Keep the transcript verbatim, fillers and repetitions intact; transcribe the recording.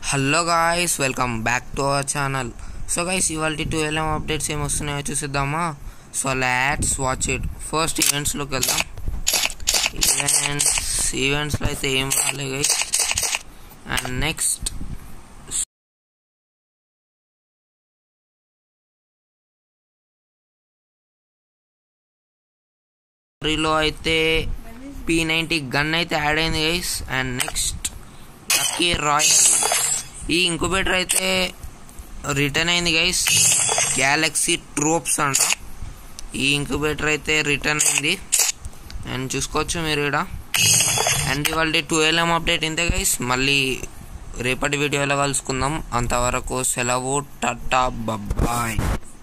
Hello guys, welcome back to our channel. So guys, ఇవాళ twelve updates ఏమి వస్తున్నాయో చూసేద్దామా. So let's watch it. First ఈవెంట్స్లోకి వెళ్దాం. ఈవెంట్స్ ఈవెంట్స్లో అయితే ఏం రాలే గైస్. అండ్ నెక్స్ట్ స్టోరీలో అయితే పీ నైంటీ గన్ అయితే యాడ్ అయింది guys. And next lucky royale, ఈ ఇంక్యుబేటర్ అయితే రిటర్న్ అయింది గైస్. గ్యాలక్సీ ట్రోప్స్ అంట. ఈ ఇంక్యుబేటర్ అయితే రిటర్న్ అయింది అండ్ చూసుకోవచ్చు మీరు ఇక్కడ. అండ్ ఇవాళ ట్వెల్వ్ అప్డేట్ ఇంతే గైస్. మళ్ళీ రేపటి వీడియోలో కలుసుకుందాం. అంతవరకు సెలవు, టాటా, బాయ్.